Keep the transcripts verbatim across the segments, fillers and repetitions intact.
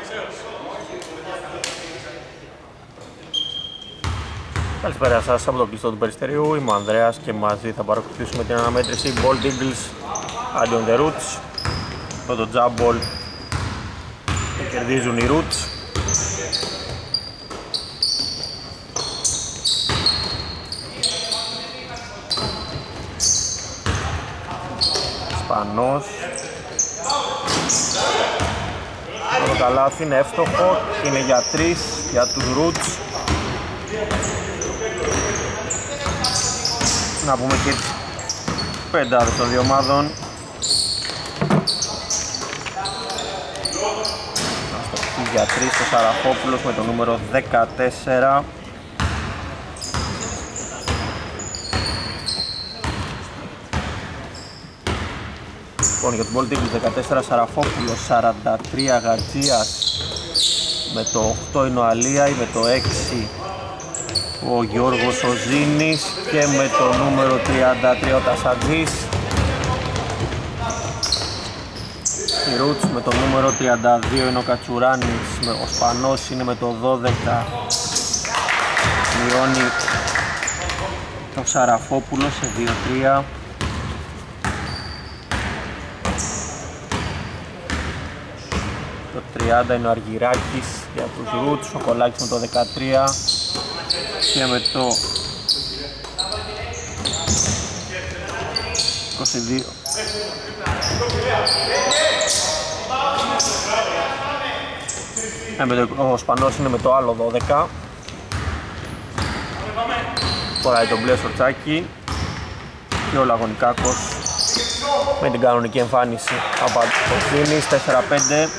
Καλησπέρα σας από το κλειστό του Περιστερίου. Είμαι ο Ανδρέας και μαζί θα παρακολουθήσουμε την αναμέτρηση Bold Eagles αντίον The Roots. Με το jump ball και κερδίζουν οι Roots. Σπανός. Το καλάθι είναι εύστοχο, είναι για τρεις για τους Roots. Να πούμε και τις πεντάδες των δύο ομάδων. Αστοχή για τρεις ο Σαραφόπουλος με το νούμερο δεκατέσσερα. Λοιπόν, για τον Bold Eagles δεκατέσσερα Σαραφόπουλος, σαράντα τρία Γατζίας, με το οκτώ είναι ο Αλίαη, με το έξι ο Γιώργος ο Ζήνης και με το νούμερο τριάντα τρία ο Τασαντής. Οι Roots με το νούμερο τριάντα δύο είναι ο Κατσουράνης, ο Σπανός είναι με το δώδεκα, μειώνει το Σαραφόπουλο σε δύο τρία. Το τριάντα είναι ο Αργυράκης για τους Roots, ο Κολάκης με το δεκατρία και με το είκοσι δύο ε, με το, ο Σπανός είναι με το άλλο δώδεκα. Φοράει το μπλε σορτσάκι και ο Λαγωνικάκος με την κανονική εμφάνιση από το Φίνις τέσσερα πέντε.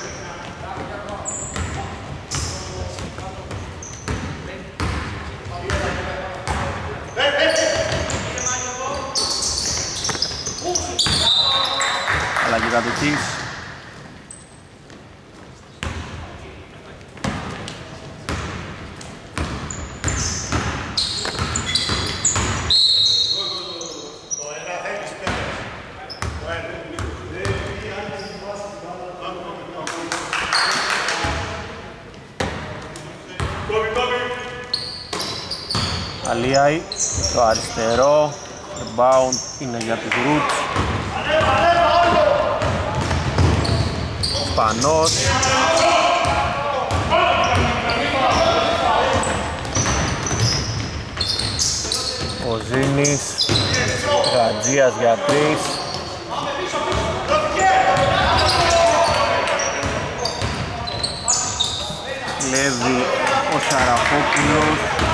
Αλλαγή κατοχής. Αλίαη, το αριστερό, rebound είναι για τους Roots. Σπανός. Ο Ζήνης, Γατζίας για τρεις. Κλέβει ο Σαραφόπουλος.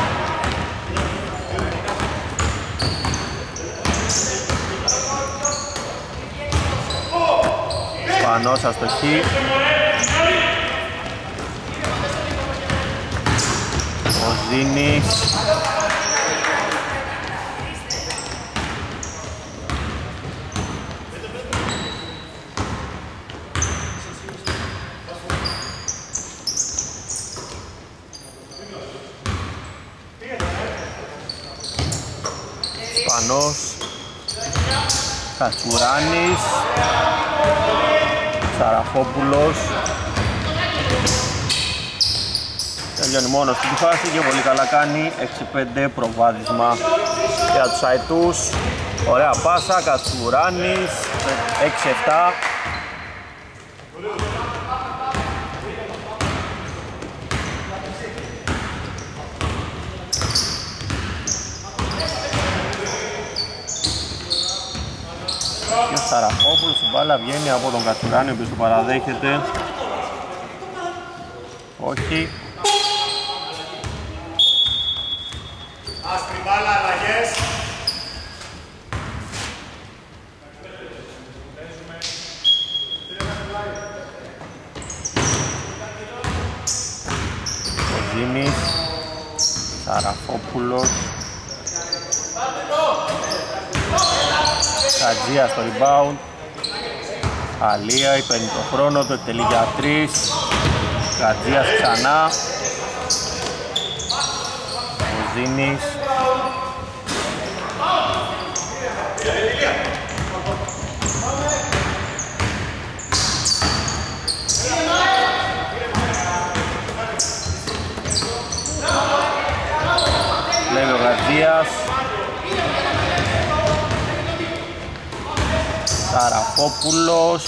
Σπανός αστοχή. Ο Ζήνης. Σπανός. Κατσουράνης. Σαραφόπουλος. Τελειώνει μόνος στην φάση και πολύ καλά κάνει. έξι πέντε προβάδισμα για τους Αετούς. Ωραία πάσα, Κατσουράνης. έξι επτά. Και ο Σαραφόπουλος, η μπάλα βγαίνει από τον Κατσουράνη, ο οποίος το παραδέχεται. Όχι. Άσπρη μπάλα, αλλαγές. Ο Ζήνης, Σαραφόπουλος. Κατζία στο rebound. Αλίαη παίρνει το χρόνο, το εκτελεί για τρεις. Κατζίας ξανά. Ο Ζήνης. Σαραφόπουλος.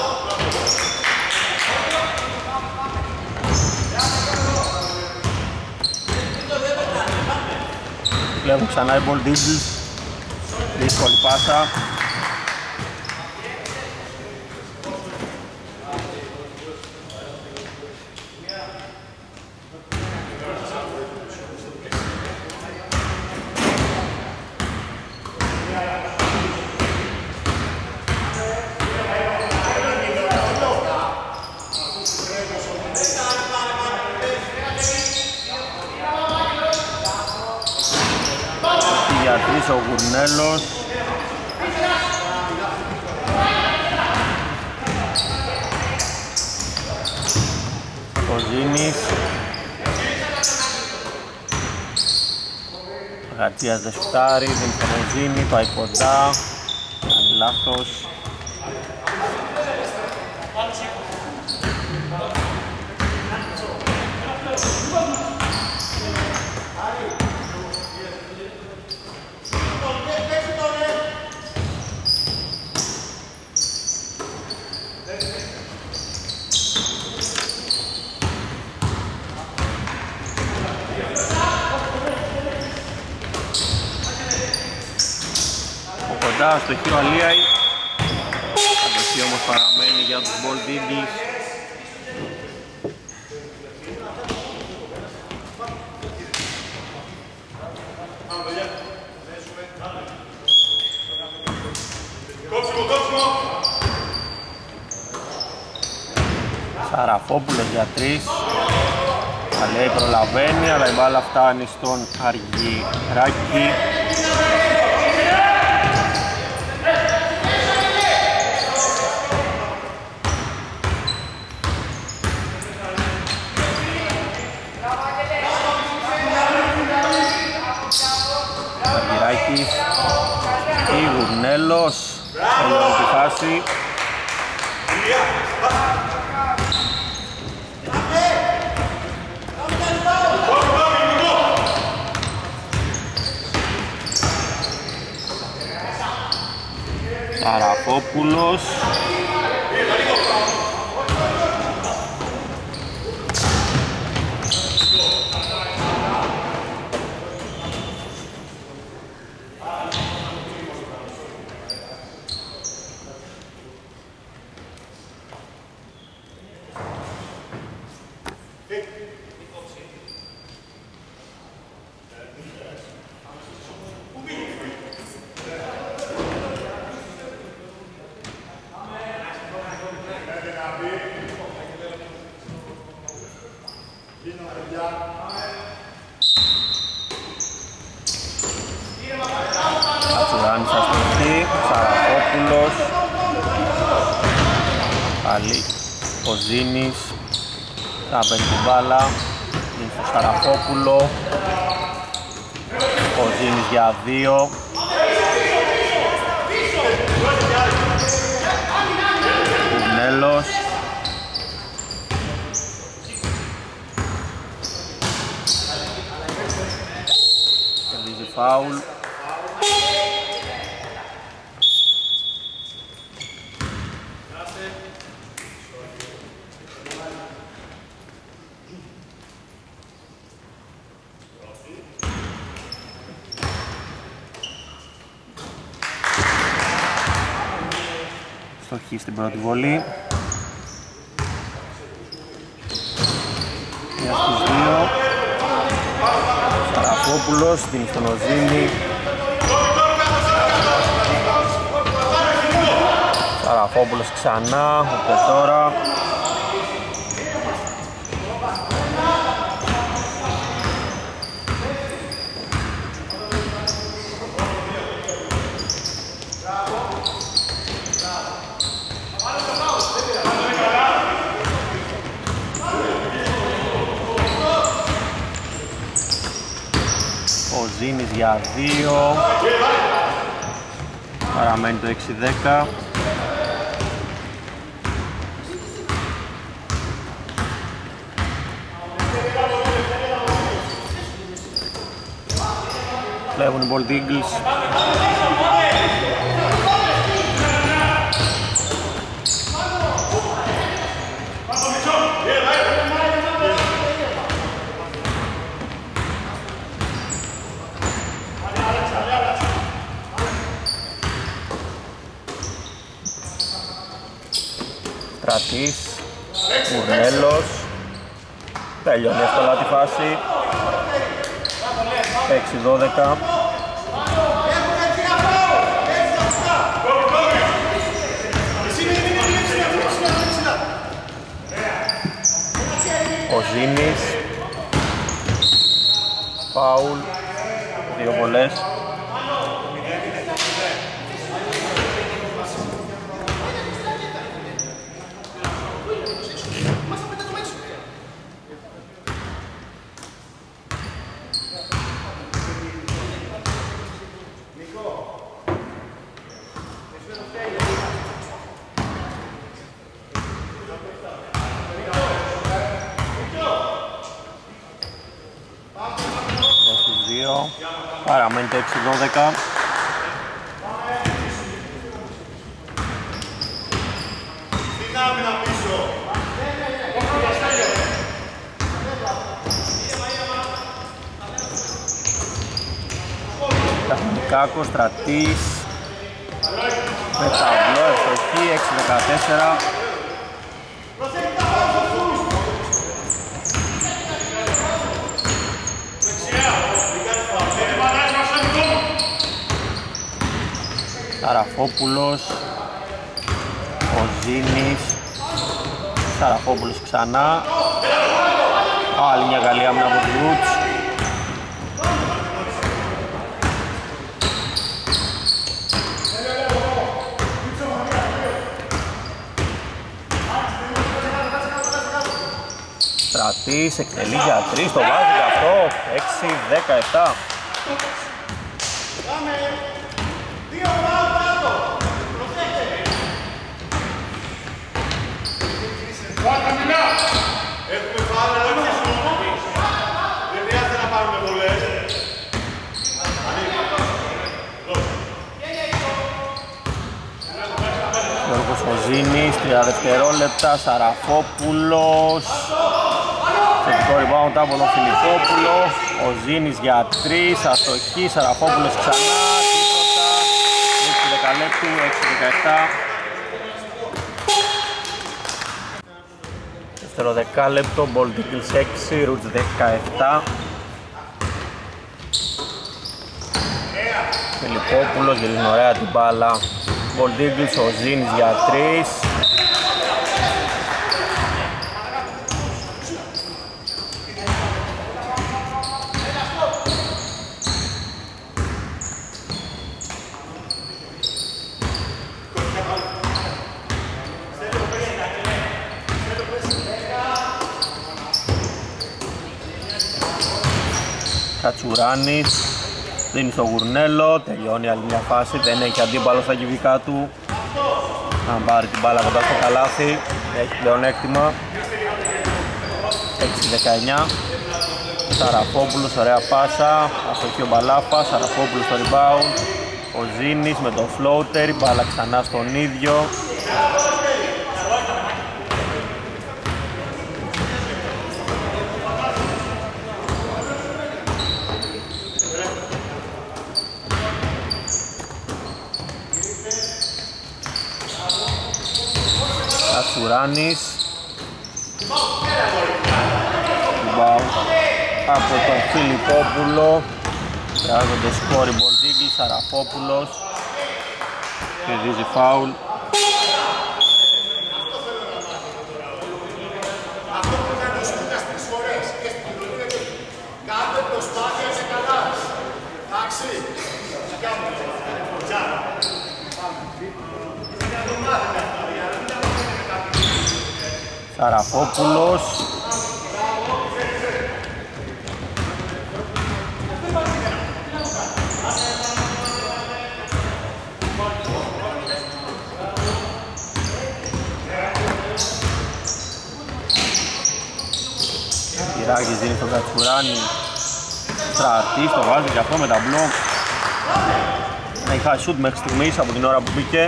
Βλέπουν ξανά οι Bold Eagles. Δύσκολη πάσα. Ο Γουρνέλος. Ο Ζήνης. Ο Γατζίας δεν σουτάρει, δεν είναι τον Ζήνη, πάει κοντά. Κάνει λάθος. Στο χείο Αλίαη. Αντοχή όμως παραμένει για τους Bold Eagles. Σαραφόπουλος για τρεις. Αλίαη προλαβαίνει, αλλά η μπάλα φτάνει στον Αργυράκη. Ή Γουρνέλος, τελειώνει τη φάση. Σαραφόπουλος. Ατσουράνης αστοχή, Σαραφόπουλος. Πάλι ο Ζήνης θα παίρνει την μπάλα, είναι στο Σαραφόπουλο. Ο Ζήνης για δύο. Κουνέλος. Κερδίζει φάουλ. Στοχή στην πρώτη βολή. Μια στους δύο. Σαραφόπουλος, δίνει στον Οζίνη. Σαραφόπουλος ξανά, ούτε τώρα. Ο Ζήνης για δύο. Παραμένει το έξι δέκα. Βλέπουν οι Bold Eagles. Στρατής, Γουρνέλος, τελειώνει εύκολα τη φάση, έξι δώδεκα. Ο Ζήνης, φάουλ, δύο βολές. Παραμένει το έξι δώδεκα. Κάκος, Στρατής, με ταυλό, ευστοχή, έξι δεκατέσσερα. Σαραφόπουλος, ο Ζήνης, Σαραφόπουλος ξανά, άλλη μια καλή άμυνα από τους Roots. Στρατής, εκτελεί για τρεις, το βάζει και αυτό, έξι δεκαεπτά. Γιώργος Οζίνης, τρία δευτερόλεπτα, Σαραφόπουλος, θετικό rebound από τον Φιλιππόπουλο, Οζίνης για τρεις, αστοχή, Σαραφόπουλος ξανά, τίποτα, έξι δεκαλέπτου, έξι δεκαεπτά. Δεύτερο δεκάλεπτο, Bold Eagles έξι, Roots δεκαεπτά. Φιλιππόπουλος γυρίζει ωραία την μπάλα. Bold Eagles, ο Ζήνης για τρεις. Κατσουράνης δίνει στο Γουρνέλο, τελειώνει άλλη μια φάση, δεν έχει αντίπαλο στα κυβικά του. Αν πάρει την μπάλα κοντά στο καλάθι, έχει πλεονέκτημα. έξι δεκαεννιά. Σαραφόπουλος, ωραία πάσα, αστοχή ο Μπαλάφας, Σαραφόπουλος στο rebound. Ο Ζήνης με το floater, η μπάλα ξανά στον ίδιο. Κατσουράνης από τον Φιλιππόπουλο, χρειάζονται σκόρ οι Bold Eagles, Σαραφόπουλος κερδίζει φάουλ. Σαραφόπουλος, Κυράκης δίνει στον Κατσουράνη, Στρατής το βάζει και αυτό με τα μπλοκ. Έχει χάσει σουτ μέχρι στιγμής από την ώρα που μπήκε.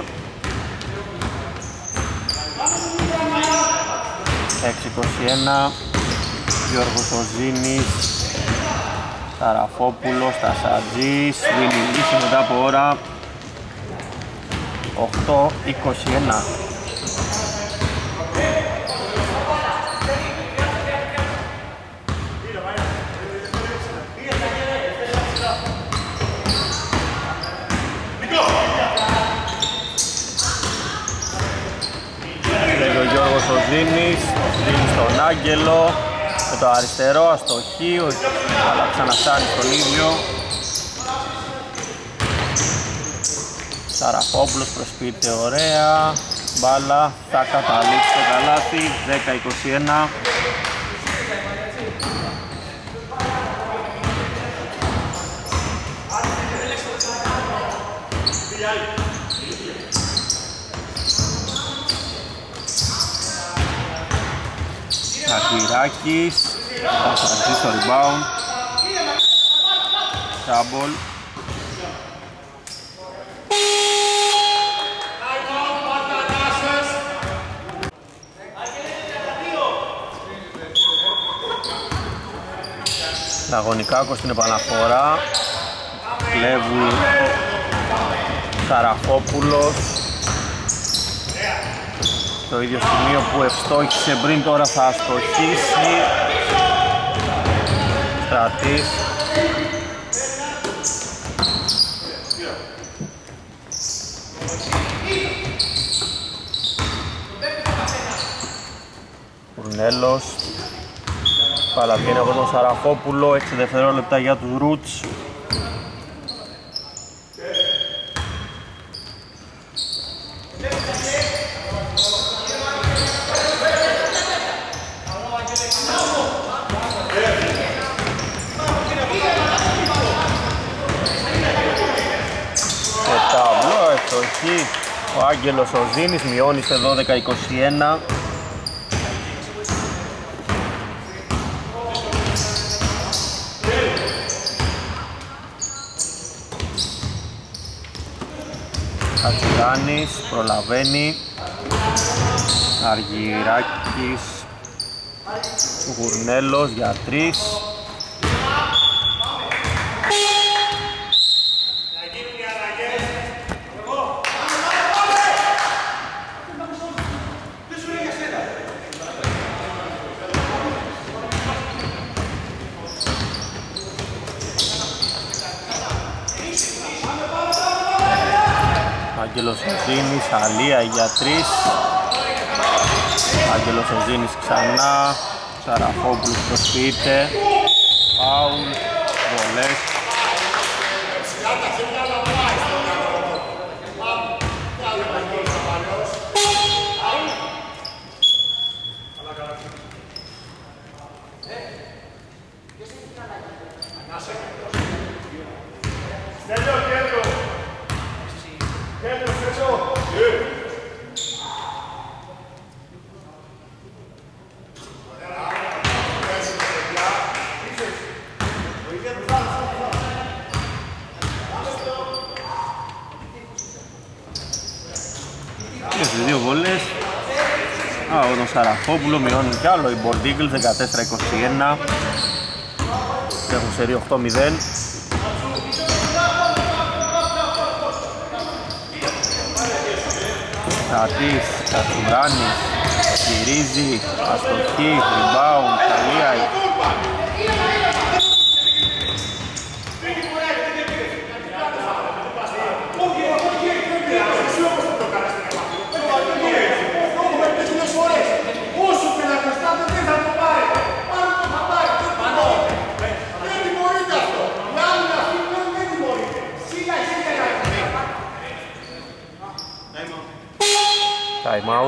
έξι είκοσι ένα. Γιώργος Οζίνης, Σαραφόπουλος, Τασατζής, δίνει λύση μετά από ώρα. οκτώ είκοσι ένα. ο Ζήνης, δίνει στον Άγγελο με το αριστερό, αστοχή, αλλά ξαναφτάνει στον ίδιο. Σαραφόπουλος προσποιείται ωραία, μπάλα θα καταλήξει το καλάθι, δέκα είκοσι ένα. Ακυράκης, θα σταματήσει στο rebound. Σάμπολ. Λαγωνικάκος στην επαναφορά. Κλέβει Σαραφόπουλος. Το ίδιο σημείο που ευστόχησε πριν, τώρα θα αστοχίσει. Στρατής. Κουρνέλος. Πάλα βγαίνει από τον Σαραφόπουλο, έξι δευτερόλεπτα για τους Roots. Ο Άγγελος ο Ζήνης μειώνει σε δώδεκα είκοσι ένα. Κατσουράνης προλαβαίνει. Αργυράκης, Γουρνέλος για τρεις. Άγγελος Οζήνης, Αλία για τρεις. Άγγελος Οζήνης ξανά. Σαραφόπουλος προσποιείται. Φάουλ, βολές. Και στις δύο βολές από τον Σαραφόπουλο μειώνει κι άλλο οι Bold Eagles, δεκατέσσερα είκοσι ένα. Έχουν σερί οκτώ μηδέν. Κατής, Κατσουράνης, γυρίζει, αστοχή, rebound, Καλία. Time out.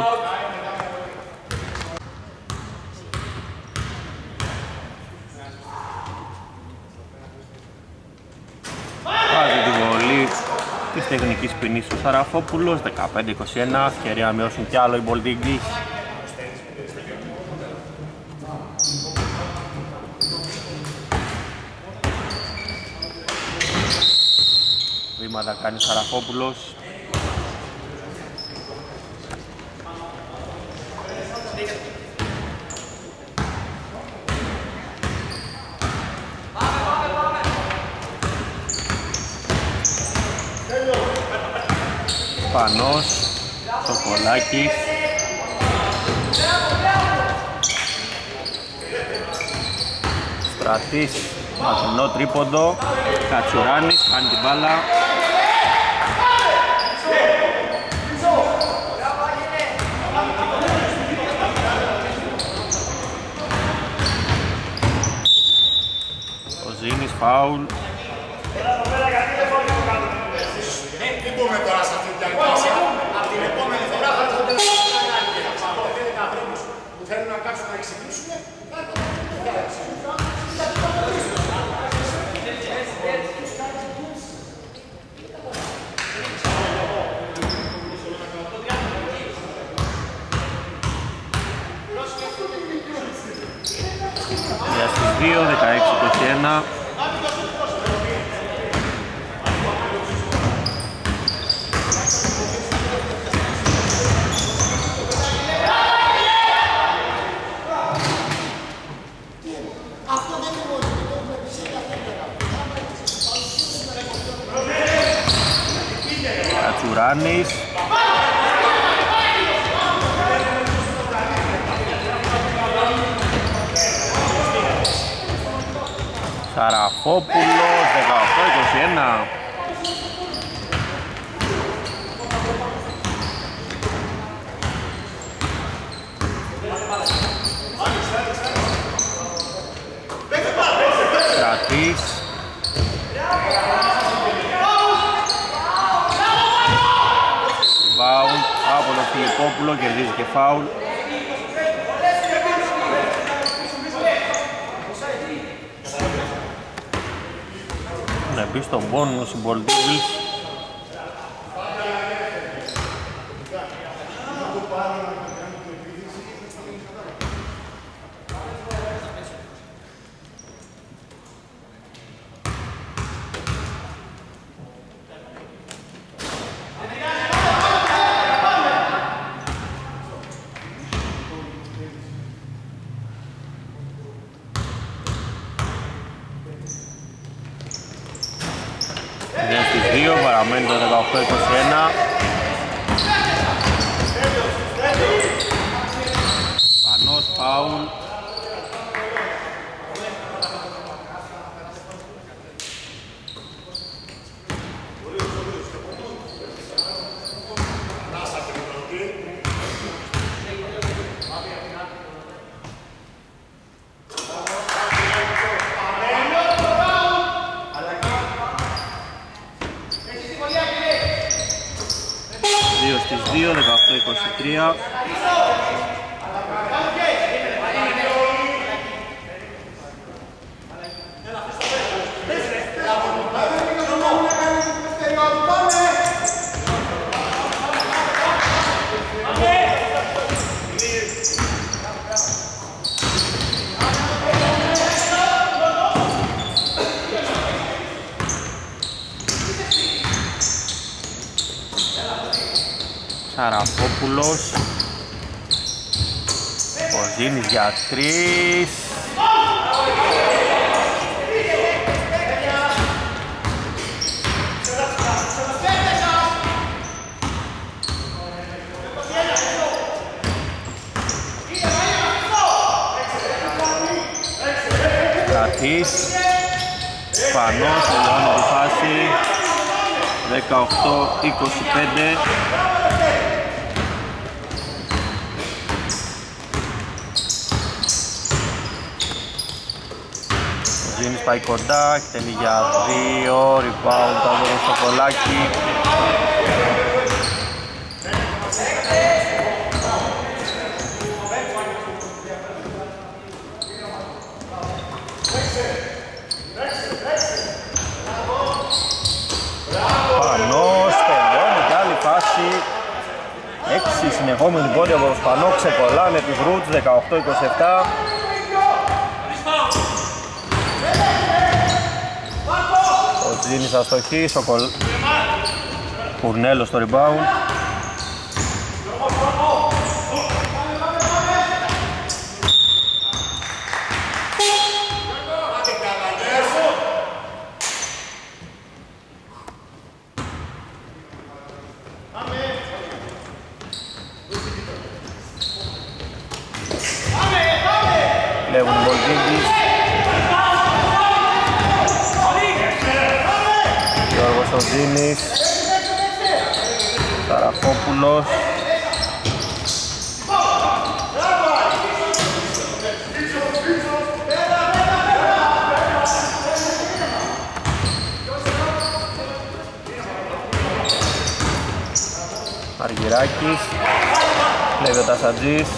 Βάζει τη βολή της τεχνικής ποινής ο Σαραφόπουλος, δεκαπέντε είκοσι ένα, ευκαιρία να μειώσουν κι άλλο οι Bold Eagles. Βήματα κάνει ο Σαραφόπουλος. Πανός, Σοκολάκης. Στρατής, μακρινό τρίποντο. Κατσουράνης, κάνει την μπάλα. φάουλ. Δεν μπορούμε τώρα σε αυτή τη διαδικασία. Από την επόμενη φορά θα έρθουν δέκα ανθρώπους που θέλουν να κάτσουν να εξηγήσουν. Για στις δύο, δεκαέξι είκοσι ένα. Κατσουράνης. Σαραφόπουλος, δεκαοκτώ είκοσι ένα. Κρατής. Φάουλ από τον Φιλιππόπουλο, κερδίζει και φάουλ. Να μπει στον πόνο στους Bold Eagles. Παραμένει το δεκαοκτώ είκοσι ένα. Πανός, φάουλ. δύο, δεκαοκτώ είκοσι τρία. Σαραφόπουλος, Ποζίνης για τρεις. Κρατής, Πανός, τελειώνει τη φάση, δεκαοκτώ είκοσι πέντε. Ζήνης πάει κοντά, εκτελεί για δύο, rebound από το Σοκολάκι. Πανός, τελειώνει και άλλη φάση. Έξι συνεχόμενοι πόντοι από τον Σπανό, ξεκολλάνε τους Roots, δεκαοκτώ είκοσι επτά. Ο Τζίνης αστοχή, Σοκολ... Κουρνέλος στο rebound. Λέγουν οι Boltings. Γιώργος ο Τζίνης, Σαραφόπουλος. Αργυράκης, κλέβει ο Τασαντζής.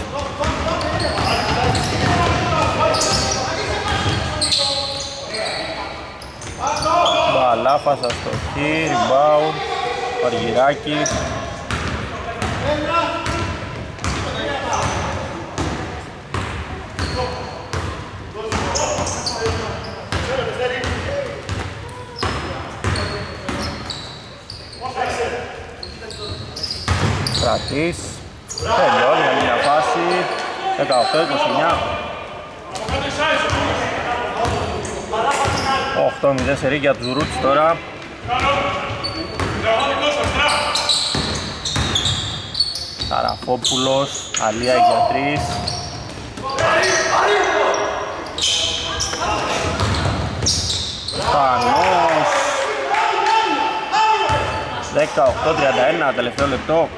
Μπαλάφας αστοχή, rebound, ο Αργυράκης. Στρατής, τελειώνει για μια φάση, δεκαοκτώ είκοσι εννιά. οκτώ μηδέν σερί για τους Roots τώρα. Καραφόπουλος, Αλία για τρεις. Πανός. δεκαοκτώ τριάντα ένα, τελευταίο λεπτό.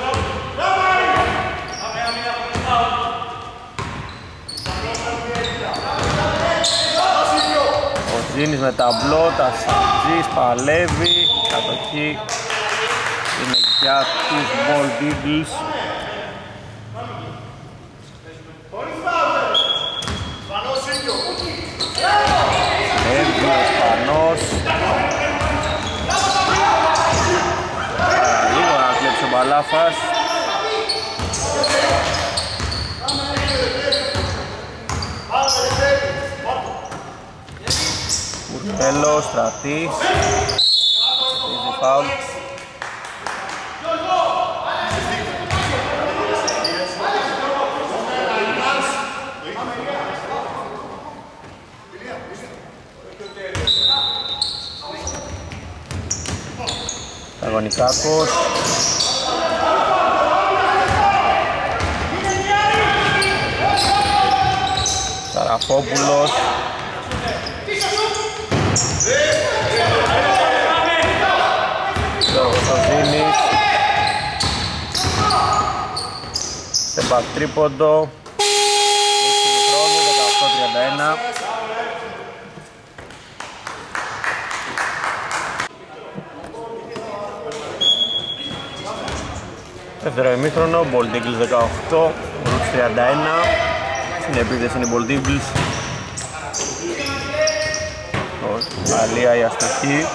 Ο Ζήνης με ταμπλό, Τασαντζής παλεύει, κατοχή είναι για τους Ball Eagles. Έβγαινε ο Σπανός. Παραλίγο να κλέψει ο Μπαλάφας. Κουρτέλο, Στρατής. Easy foul. Αγωνικάκος. Καραφόπουλος. Κωνσταντίνης. Στεμπακ τρίποντο. έξι του χρόνου, δεκαοκτώ τριάντα ένα. Δεύτερο ημίχρονο, Ball Eagles δεκαοκτώ, Roots τριάντα ένα. Στην επίθεση είναι Ball Eagles. Αλία η αστοχή.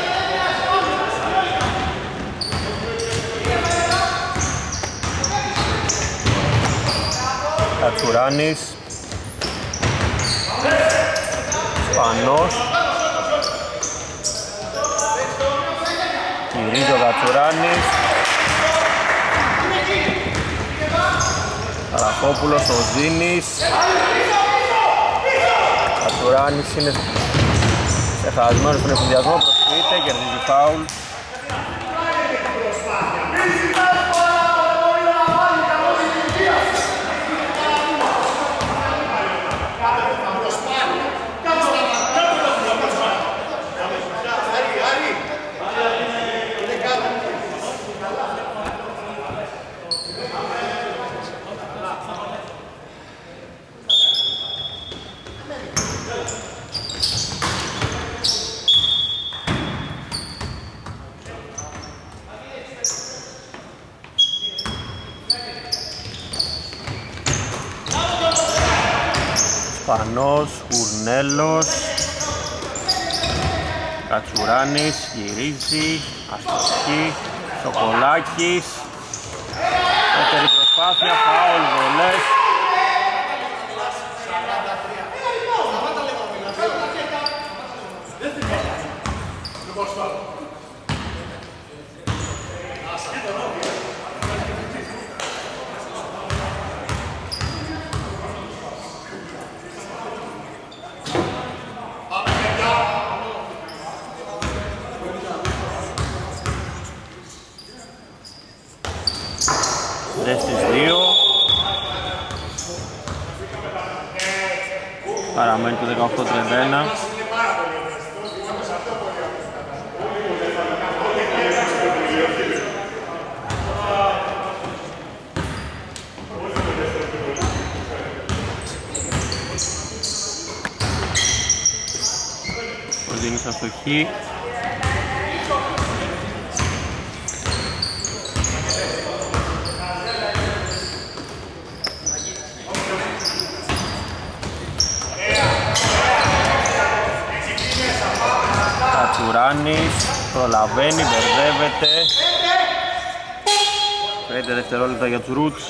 Κατσουράνης. Σπανός. Κυρίζει ο Κατσουράνης. Καραφόπουλος, ο Ζήνης. Κατσουράνης είναι ξεχασμένος στον εφηδιασμό, προσποιείται, κερδίζει φάουλ. Σπανός, Κουρνέλος, Κατσουράνης, γυρίζει, αστοχή, Σοκολάκης, δεύτερη προσπάθεια, φάουλ, βολές. Στις δύο παραμένει το δεκαοκτώ τριάντα ένα. Ο Δίνης αστοχή. Κατσουράνης προλαβαίνει, μπερδεύεται. Πέντε δευτερόλεπτα για τους Roots.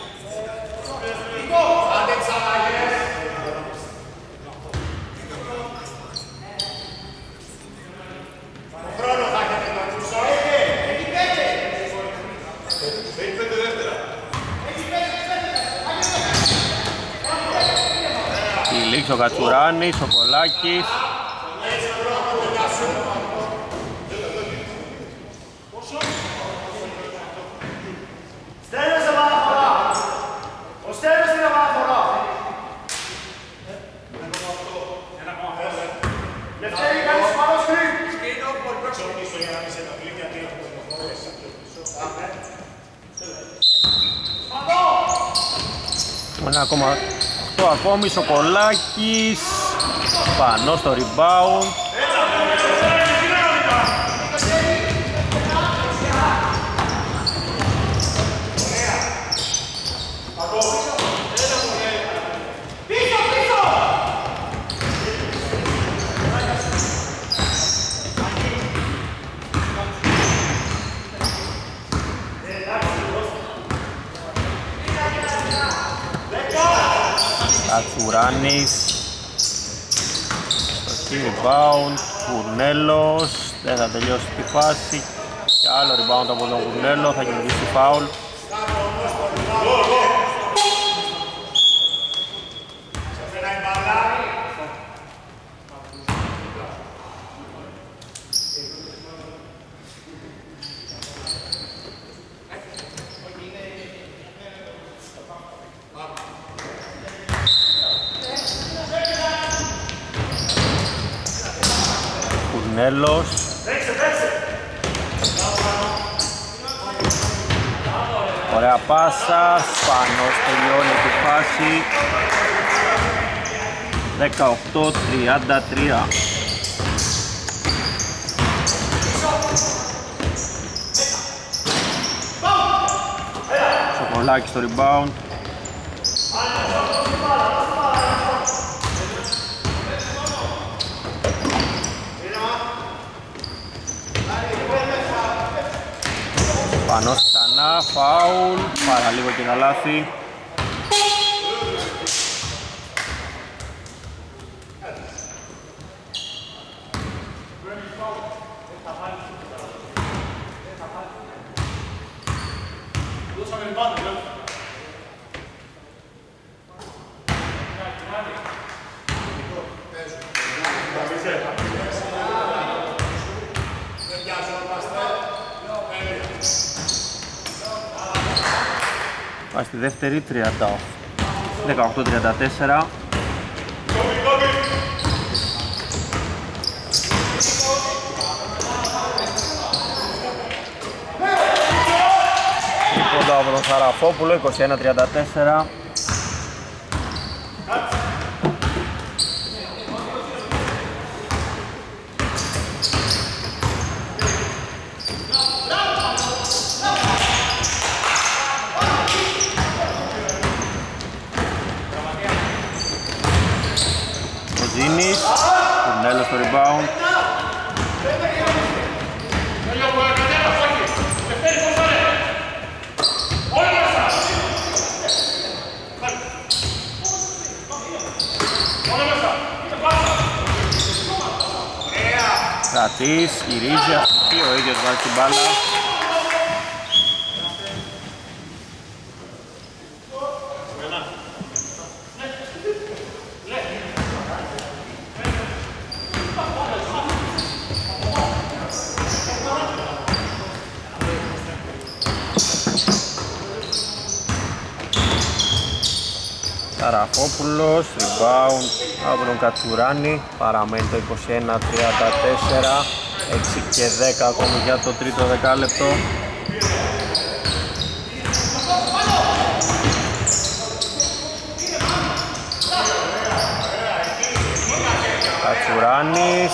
Κυλίξ ο Κατσουράνης, ο Πολάκης. Ένα ακόμα το ακόμη, Σοκολάκης πάνω στο rebound. Κατσουράνης, στο rebound, Κουρνέλος, δεν θα τελειώσει τη φάση και άλλο rebound από τον Κουρνέλο, θα κερδίσει φάουλ. Κουρνέλος. Ωραία πάσα, Σπανός τελειώνει τη φάση. δεκαοκτώ τριάντα τρία. Σοκολάκης στο rebound. Πανός ξανά, φάουλ, παραλίγο και ένα λάθη. Πάει στη δεύτερη, δεκαοκτώ τριάντα τέσσερα. Κοντά από τον Σαραφόπουλο, είκοσι ένα τριάντα τέσσερα. Ζήνης, Κουρνέλος στο rebound. Κρατής, γυρίζει και ο ίδιος βάζει την μπάλα. Σαραφόπουλος, rebound από τον Κατσουράνη, παραμένει το είκοσι ένα τριάντα τέσσερα, έξι και δέκα ακόμη για το τρίτο δεκάλεπτο. Κατσουράνης.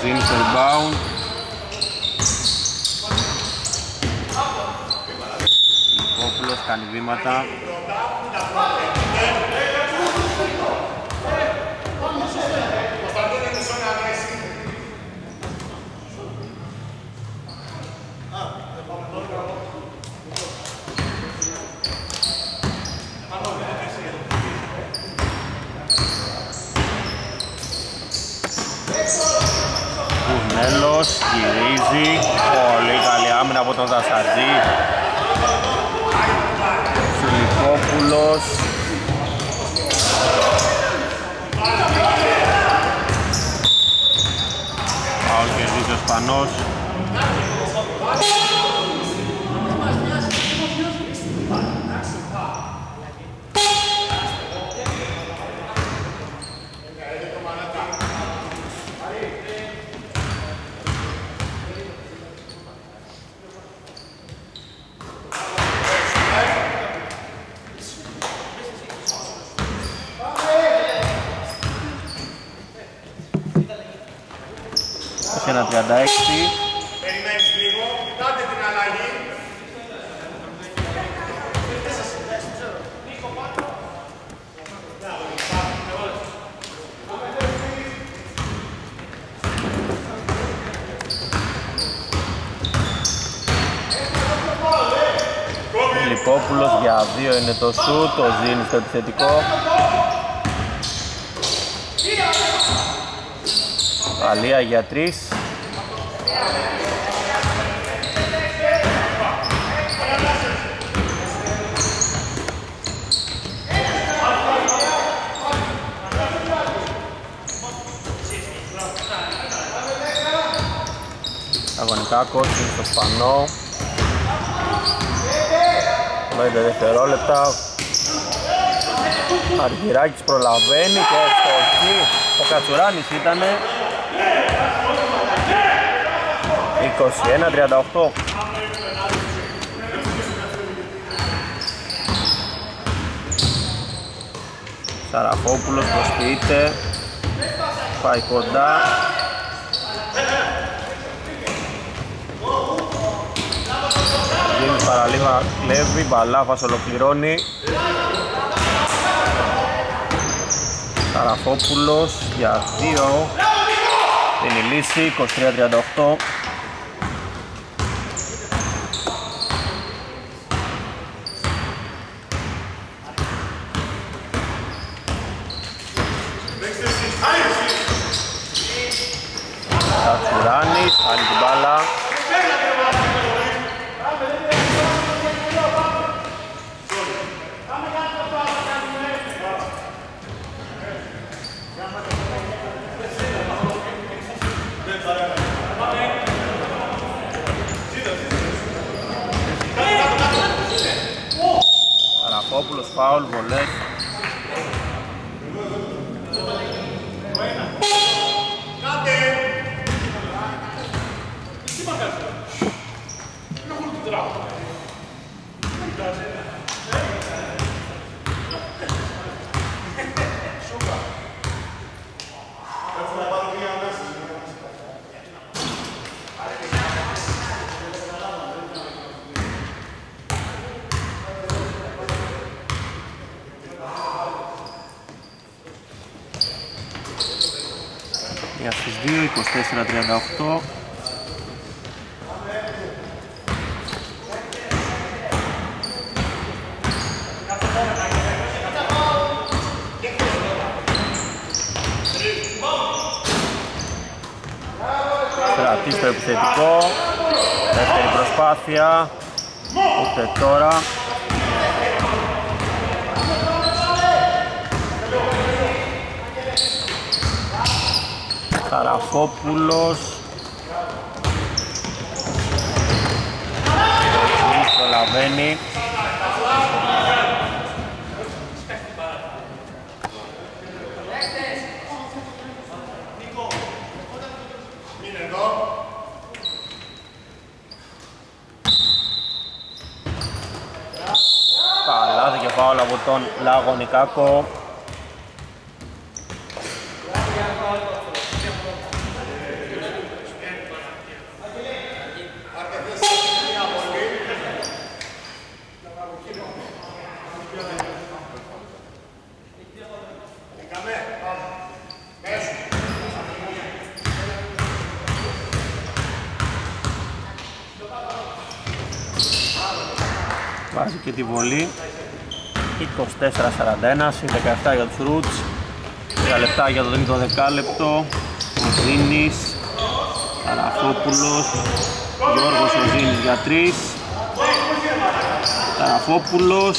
Ζήνη στο rebound. Λυκόπουλος κάνει βήματα. Κουρνέλος γυρίζει, πολύ καλή άμυνα από τον Δασατζή. Φιλιππόπουλος. Φάουλ κερδίζει ο Σπανός. Ένα τριάντα έξι. Περιμένεις λίγο, κοιτάτε την αλλαγή. Λυκόπουλος για δύο είναι το σουτ, το Ζήνη στο επιθετικό. Αλία για τρεις. Αγωνικά κότσιν στο Σπανό. πέντε δευτερόλεπτα. Αργυράκης προλαβαίνει και ευστοχή. Ο Κατσουράνης ήτανε. είκοσι ένα τριάντα οκτώ. Σαραφόπουλος προσποιείται. Πάει κοντά. Δίνει παραλίγο, κλέβει, Μπαλάφας ολοκληρώνει. Σαραφόπουλος για δύο. Είναι η λύση, είκοσι τρία τριάντα οκτώ. Κατσουράνης, άλλη την μπάλα. Καραφόπουλος, φάουλ, βολές. Για στις δύο, είκοσι τέσσερα τριάντα οκτώ. Στρατή στο επιθετικό. Δεύτερη προσπάθεια. Ούτε τώρα. Καραφόπουλος. Προλαβαίνει. Καλάθι και φάουλ από τον Λαγωνικάκο. και τη βολή. είκοσι τέσσερα σαράντα ένα, συν δεκαεπτά για τους Roots. τρία λεπτά για το τρίτο δεκάλεπτο. Οζίνης, Ταραφόπουλος, Γιώργος Οζίνης για τρεις. Ταραφόπουλος.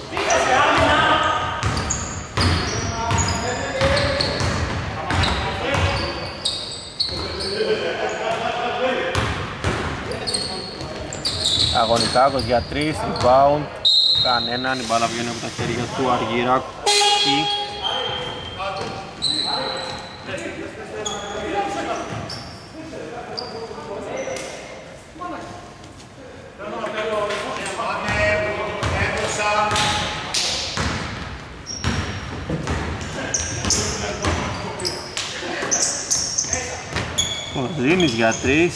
Αγωνικάκος για τρεις, rebound. Κανέναν, η μπάλα βγαίνει από τα χέρια του Αργυράκη. Κοζίνης για τρεις.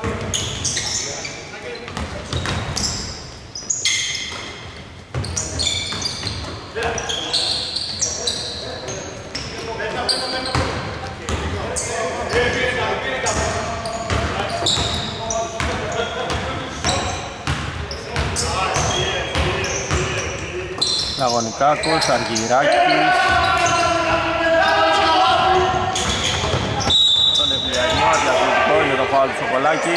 Αγωνικάκος, Αργυράκης. Τον εμπλιασμό, διαδοτικό για το φάουλ του Σοκολάκη.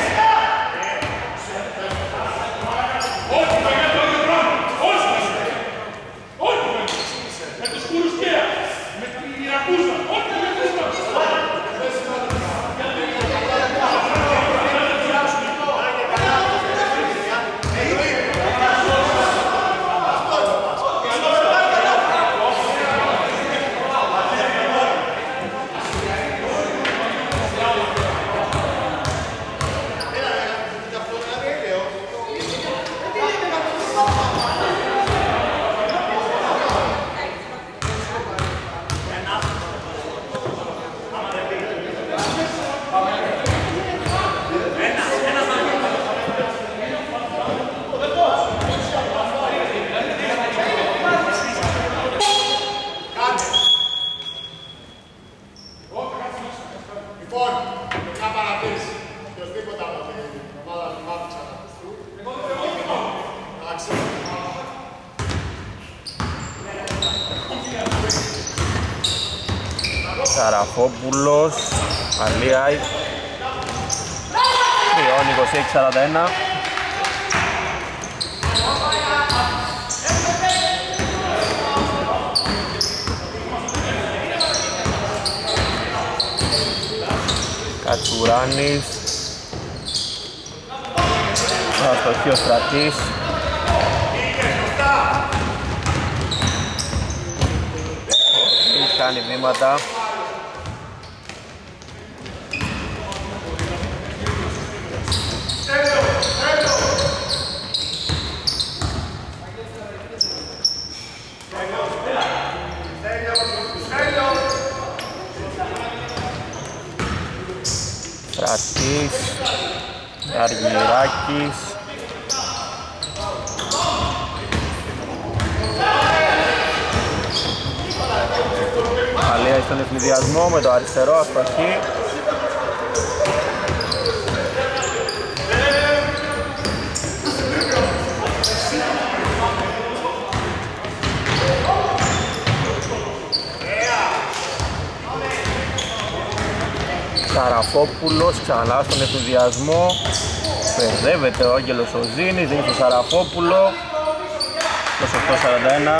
Ταραφόπουλος, Αλίαη, τριών είκοσι έξι σαράντα ένα. Κατσουράνης, αστοχή ο Στρατής. Κάνει βήματα. Στρατής, Αργυράκης. Αλία στον ευνηδιασμό με το αριστερό αστοχή. Σαραφόπουλος ξανά στον ευνηδιασμό. Μπερδεύεται ο Άγγελος Οζίνης, δίνει στο Σαραφόπουλο. είκοσι οκτώ σαράντα ένα.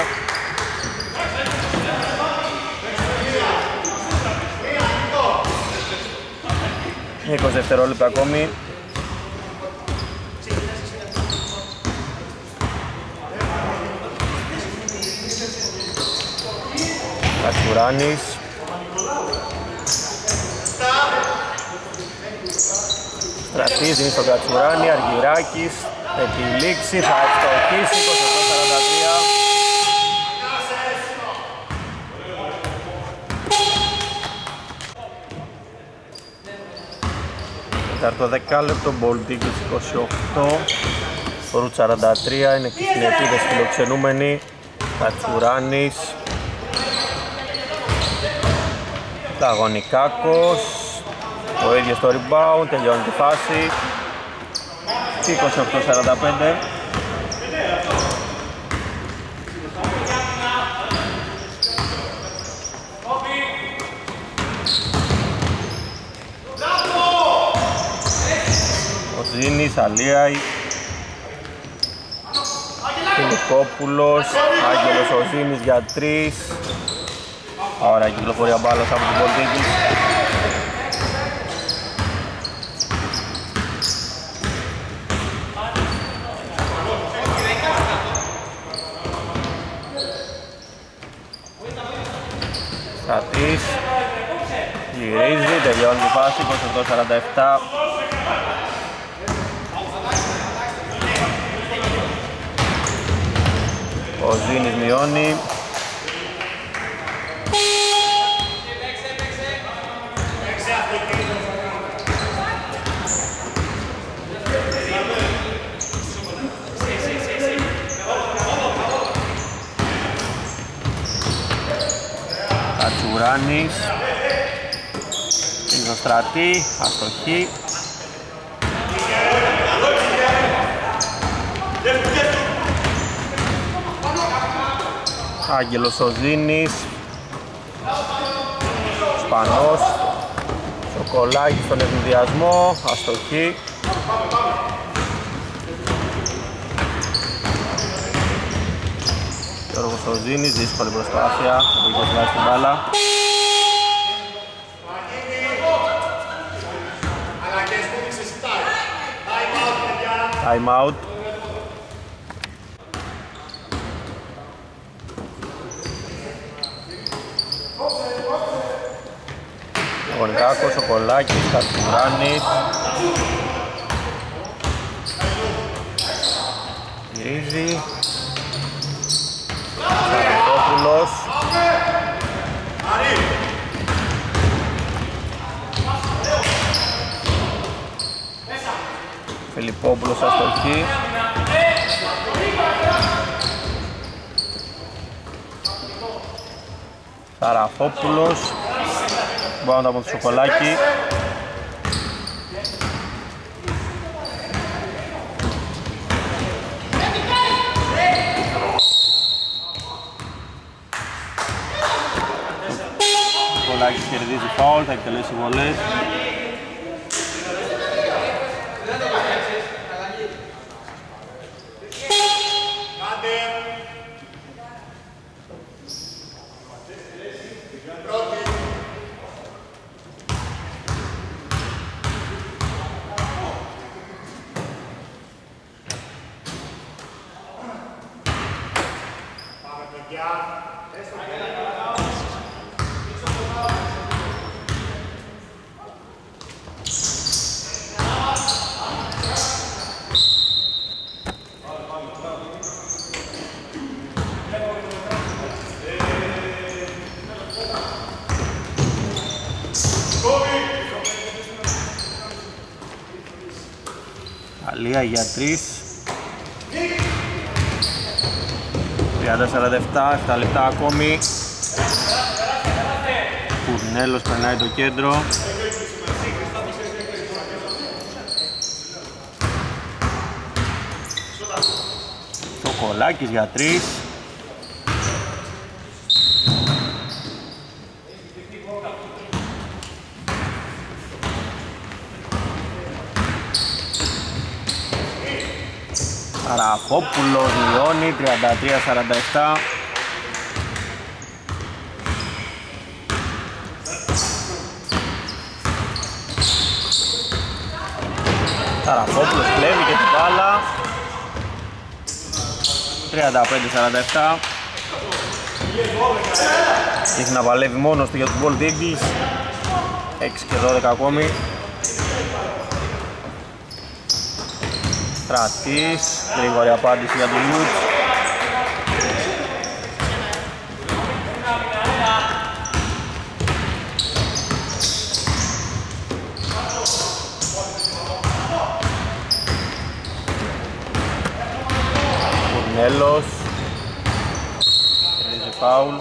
είκοσι δευτερόλεπτα ακόμη. Κατσουράνης. Στρατής δίνει στον Κατσουράνη, Αργυράκης με τη λήξη θα ευστοχίσει. είκοσι οκτώ σαράντα τρία. Τέταρτο δεκάλεπτο, Μπολτίκης είκοσι οκτώ, Ρουτ σαράντα τρία, είναι και στην επίδεση φιλοξενούμενοι. Κατσουράνης, Αγωνικάκος, ο ίδιος το rebound, τελειώνει τη φάση. είκοσι οκτώ σαράντα πέντε. Σοζίνης, Αλίαη, Φιλικόπουλος, Άγγελος Σοζίνης για τρεις. Ωραία κυκλοφορία μπάλας από την Bold Eagles. Στρατής, γυρίζει, τελειώνει η φάση, είκοσι οκτώ σαράντα επτά. Ο Ζήνης μειώνει. Κατσουράνης, είναι στο Στρατή, αστοχή. Άγγελος Σοζίνης, Σπανός, Σοκολάκης στον ευνηδιασμό, αστοχή. Γιώργος Σοζίνης, δύσκολη προσπάθεια, μπορεί να βγάλει την μπάλα. Time out. Γονικάκος, Σοκολάκης, Κατσουράνης. Γυρίζει. Σαραντόπουλος. Φιλιππόπουλος αστοχή. Σαραφόπουλος. Μπάουντα από το Σοκολάκι. Σοκολάκης κερδίζει φάουλ, θα εκτελέσει βολές. Αλία για τρεις. τριάντα σαράντα επτά, επτά λεπτά ακόμη. Κουρνέλος περνάει το κέντρο. Σοκολάκης για τρεις. Σαραφόπουλος μειώνει, τριάντα τρία σαράντα επτά. Σαραφόπουλος κλέβει και την μπάλα. τριάντα πέντε σαράντα επτά. Έχει να παλεύει μόνος του για τους Bold Eagles. έξι και δώδεκα ακόμη. Στρατής, γρήγορη απάντηση για τον Λιούτς. Κουρνέλος, κερδίζει φάουλ.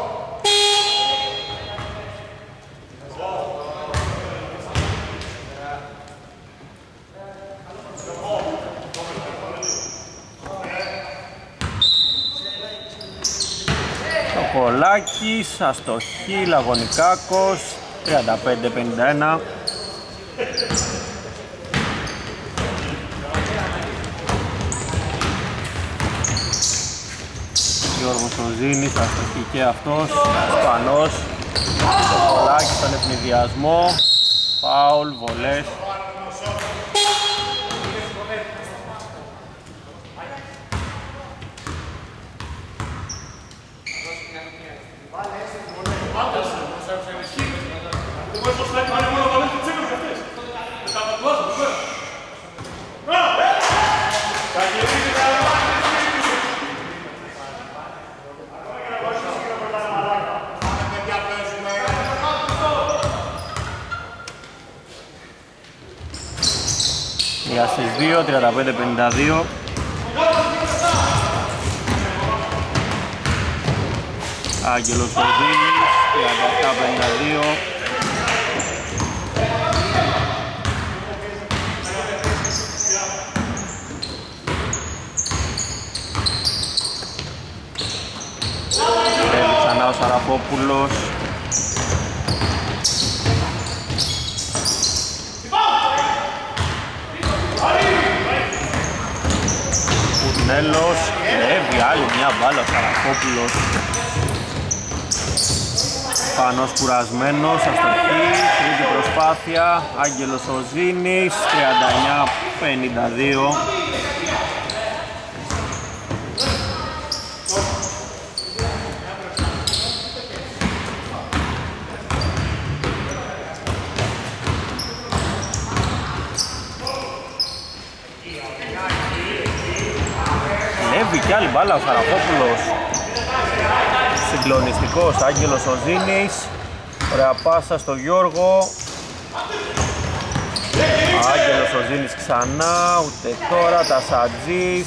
Σοκολάκης, αστοχή, Λαγωνικάκος, τριάντα πέντε πενήντα ένα. Γιώργος Οζίνης, αστοχή και αυτός. Σπανός. Το κολάκι στον ευνηδιασμό. Φάουλ, βολές. Για στις δύο, τριάντα πέντε πενήντα δύο. Άγγελος Οδίνης, τριάντα επτά πενήντα δύο. Τρέλει ξανά ο Σαραπόπουλος. Κουρνέλος, κλέβει άλλη μια μπάλα ο Σαραπόπουλος. Πανός κουρασμένος, αστοχή, τρίτη προσπάθεια, Άγγελος Οζίνης, τριάντα εννιά πενήντα δύο. Κλέβει κι άλλη μπάλα ο Σαραπόπουλος. Συγκλονιστικός Άγγελος Οζίνης. Ωραία πάσα στο Γιώργο. Άγγελος Οζίνης ξανά, ούτε τώρα, Τασατζής.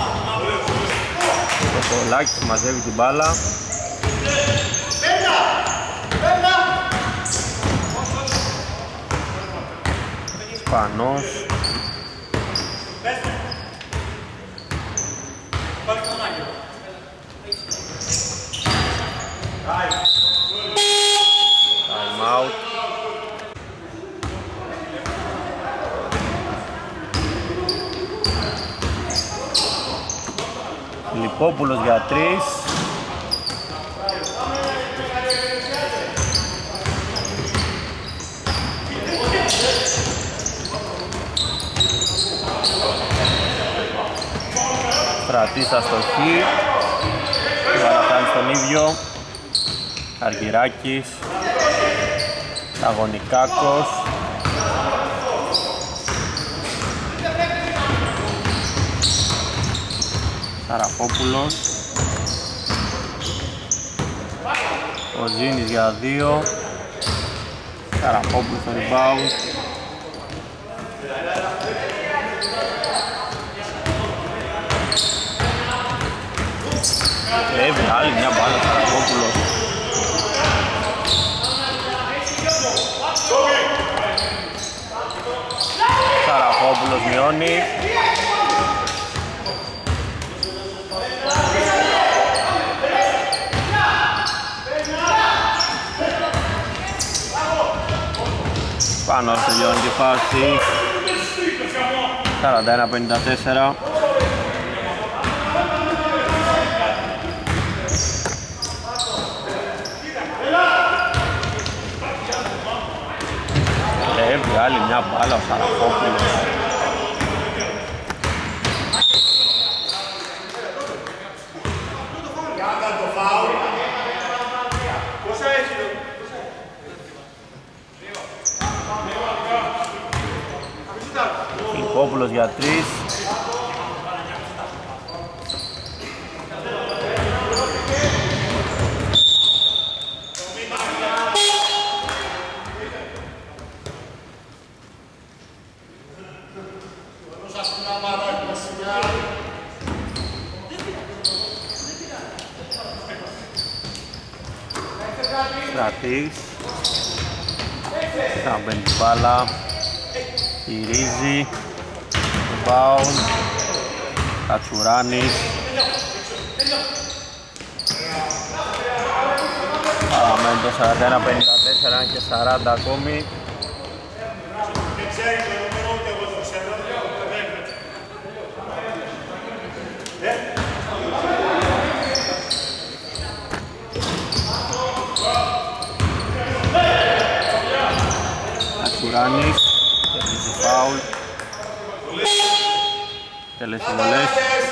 Το Κολάκης μαζεύει την μπάλα. Σπανός. Time out. Λιπόπουλος για τρεις. Στρατής αστοχή. Βαρατάνης τον ίδιο. Αργυράκης. Αγωνικάκος. Σαραπόπουλος. Οζίνης για δύο. Σαραπόπουλος στο rebound. Έβγε άλλη μια μπάλα Σαραπόπουλος. Σαραπόπουλος μειώνει. Πάνω τελειώνει τη φάση. σαράντα ένα πενήντα τέσσερα. Έβγε άλλη μια μπάλα ο Σαραπόπουλος. Φιλιππόπουλος για τρεις. Στρατής. Θα μπαίνει την μπάλα. Γυρίζει. Rebound. Κατσουράνης. Παραμένει το σαράντα ένα πενήντα τέσσερα και σαράντα ακόμη. Κατσουράνης, κερδίζει φάουλ. Τέλες συμβολές.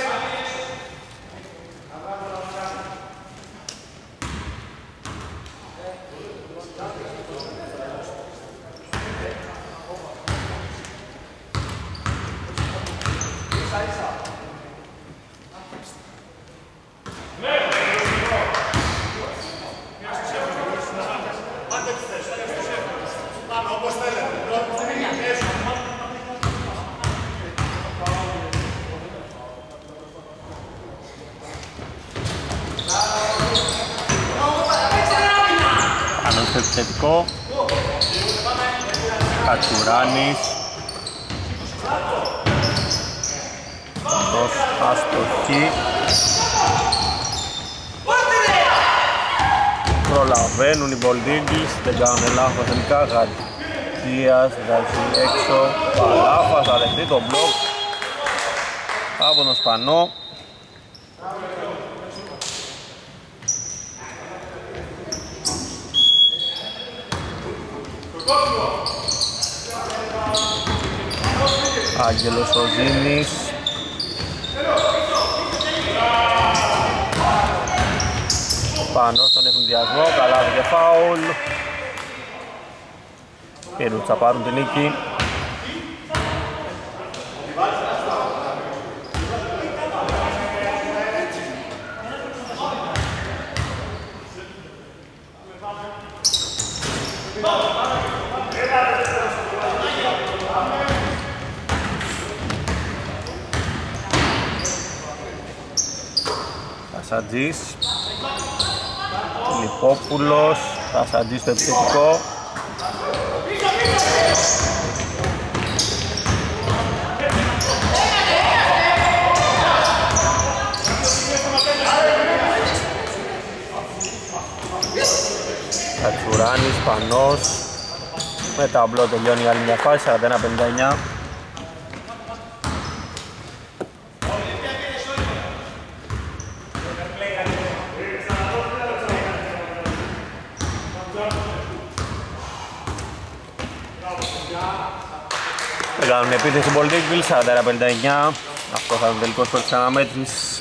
Πάνω στο επιθετικό. Κατσουράνης. Παντός αστοχή. Προλαβαίνουν οι Bold Eagles, δεν κάνουν λάθος τελικά. Γατζίας βγάζει έξω. Παλάφας θα δεχτεί το μπλοκ από τον Σπανό. Άγγελος Οζίνης. Πάνω στον ευνηδιασμό, καλά και φάουλ. Οι Roots θα πάρουν την νίκη. Κασατζής, Λιπόπουλος, Κασατζής στο επιθετικό. Κατσουράνης, Πανός. Με ταμπλό τελειώνει η άλλη μια φάση, σαράντα ένα πενήντα εννιά. Θα κάνουν επίθεση Bold Eagles, σαράντα ένα πενήντα εννιά. Αυτό θα είναι ο τελικός σκορ της αναμέτρησης.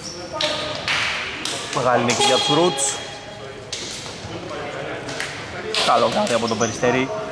Μεγάλη νίκη για τους Roots. Καλό κάτι από τον Περιστέρι.